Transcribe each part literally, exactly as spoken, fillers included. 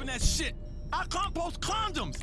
doing that shit. I compost condoms.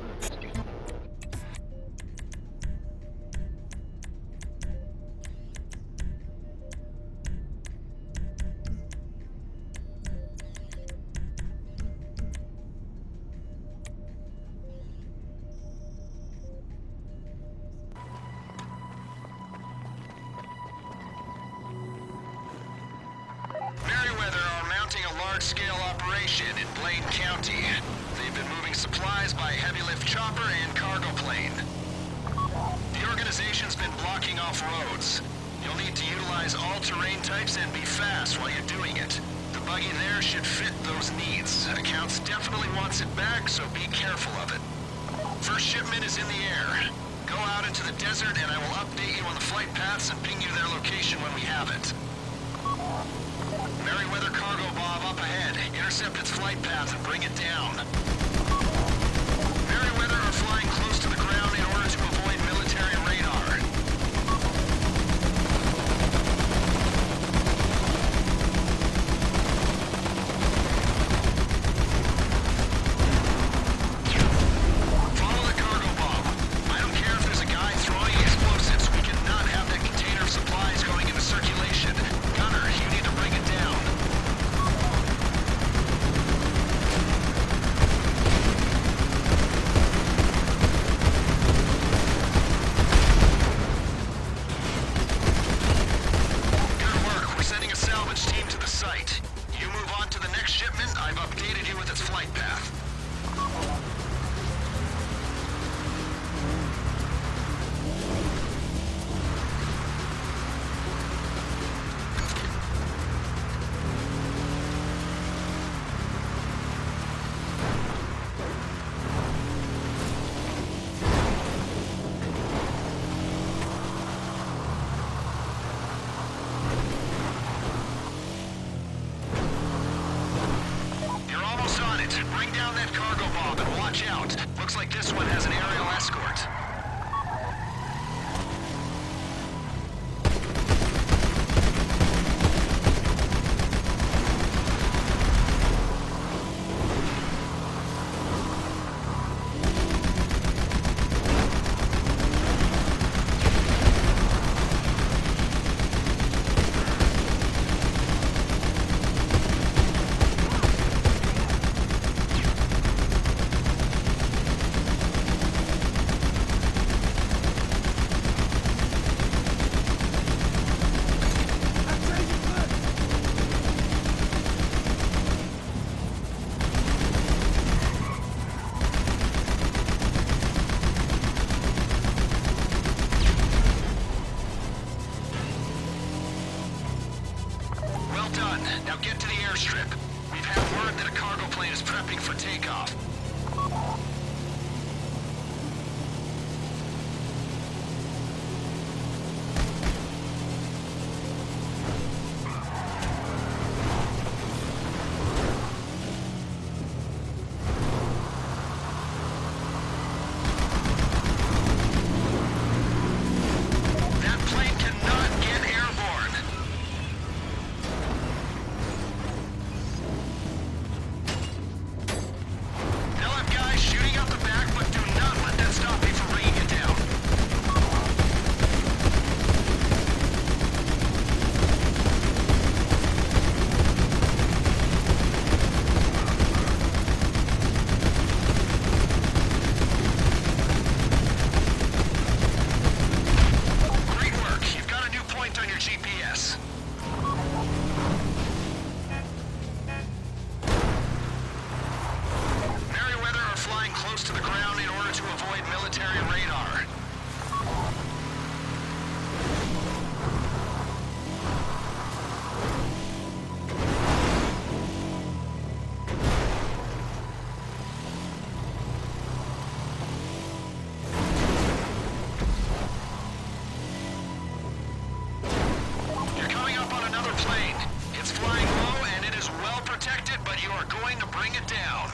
Large-scale operation in Blaine County. They've been moving supplies by heavy-lift chopper and cargo plane. The organization's been blocking off roads. You'll need to utilize all terrain types and be fast while you're doing it. The buggy there should fit those needs. Accounts definitely wants it back, so be careful of it. First shipment is in the air. Go out into the desert and I will update you on the flight paths and ping you their location when we have it. Merryweather Cargo Bob up ahead. Intercept its flight path and bring it down. Merryweather are flying close to the ground in order to avoid military radar. Follow the Cargo Bob. I don't care if there's a guy throwing explosives. We cannot have that container of supplies going into circulation. Gunner, you need to bring it down. Good work. We're sending a salvage team to the site. You move on to the next shipment. I've updated you with its flight path. You're almost on it. Bring down that cargo bomb and watch out. Looks like this one has an aerial escort. Well done. Now get to the airstrip. We've had word that a cargo plane is prepping for takeoff. That plane cannot get airborne. They'll have guys shooting out the back, but do not let that stop me from bringing it down. Great work. You've got a new point on your G P S. Merryweather are flying close to the ground in order to avoid military radar. You're coming up on another plane. It's flying low and it is well protected, but you are going to bring it down.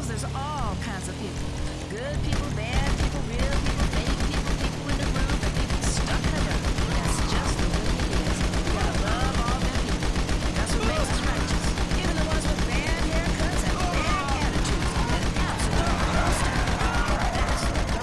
Cause there's all kinds of people. Good people, bad people, real people, fake people, people in the room, and people stuck in a room. That's just the way it is. We gotta love all them people. That's what makes us righteous. Even the ones with bad haircuts and bad attitudes and absolutely no style. That's the right.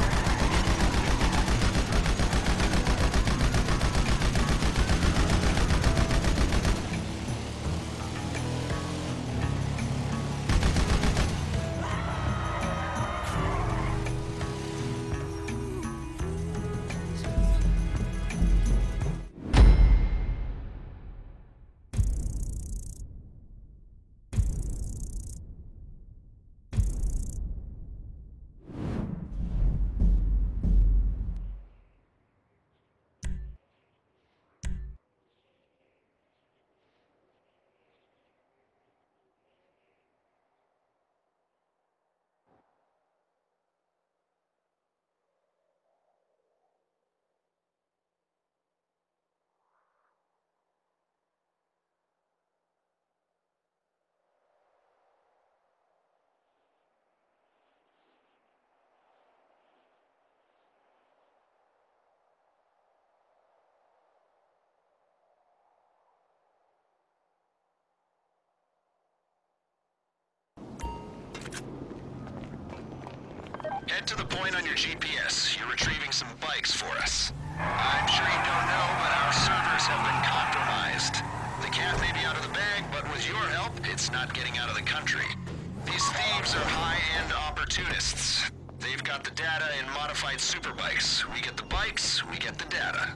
Head to the point on your G P S. You're retrieving some bikes for us. I'm sure you don't know, but our servers have been compromised. The cat may be out of the bag, but with your help, it's not getting out of the country. These thieves are high-end opportunists. They've got the data in modified superbikes. We get the bikes, we get the data.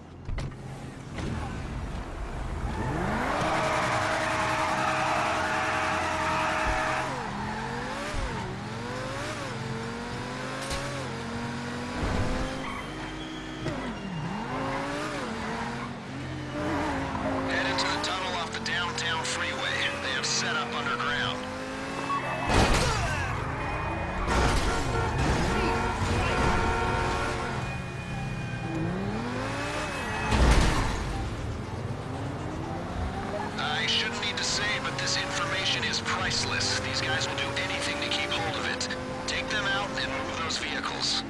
Priceless. These guys will do anything to keep hold of it. Take them out and move those vehicles.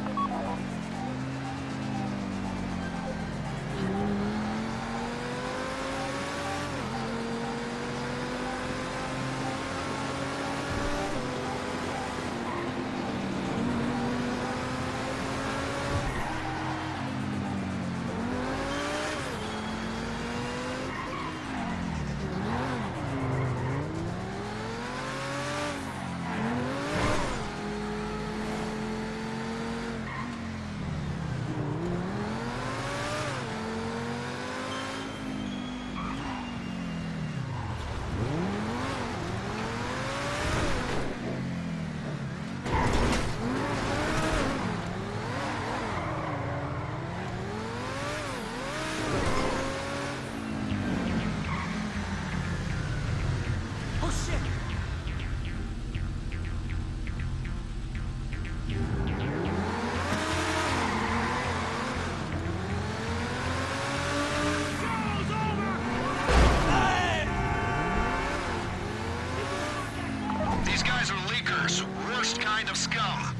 Worst kind of scum.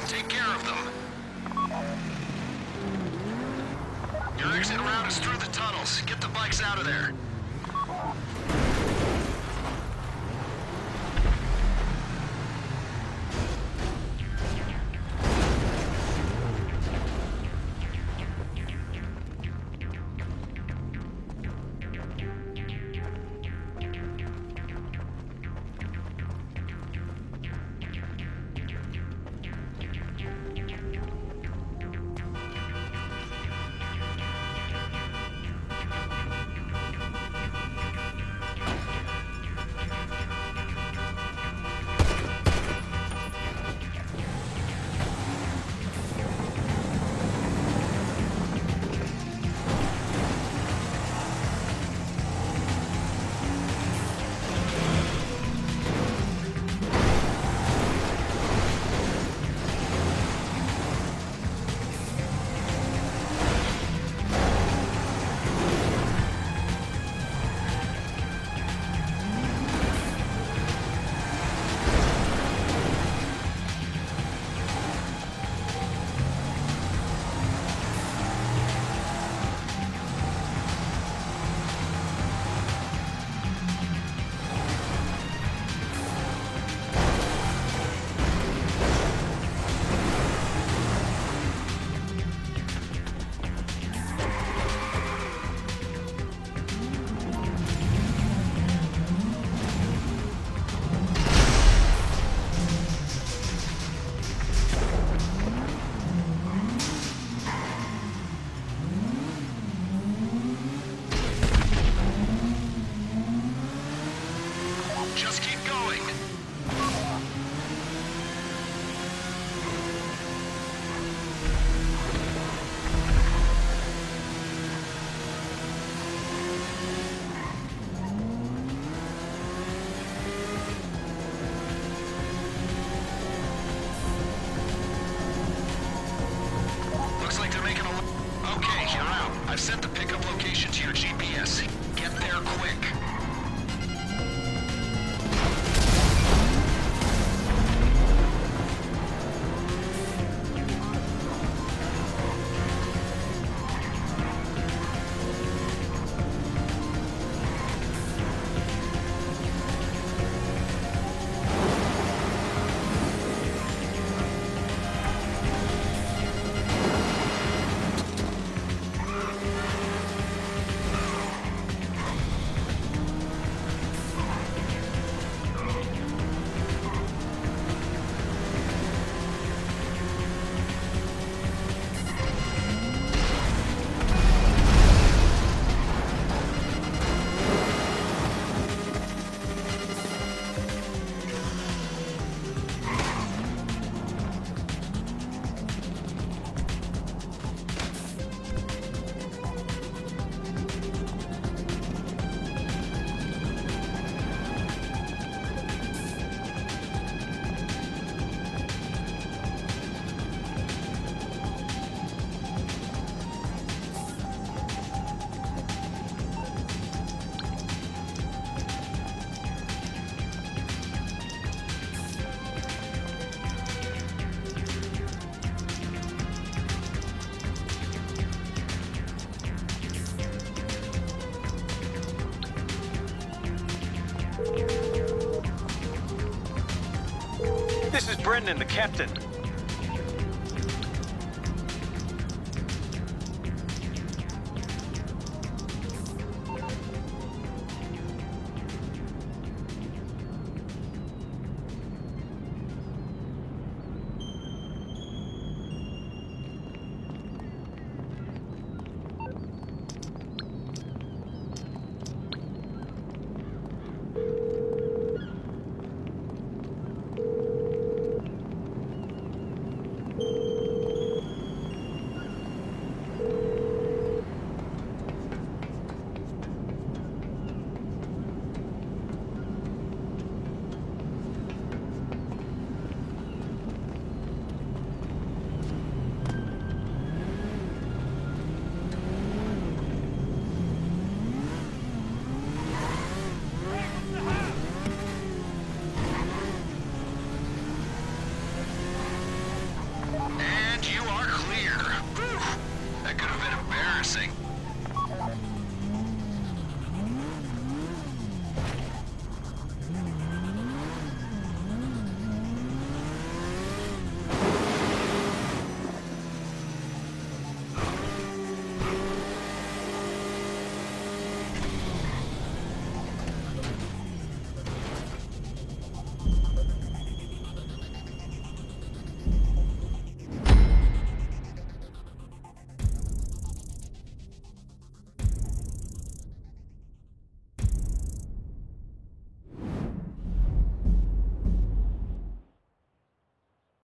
Take care of them. Your exit route is through the tunnels. Get the bikes out of there. Just keep going. Looks like they're making a... Okay, you're out. I've sent the pickup location to your G P S. Get there quick. This is Brendan, the captain.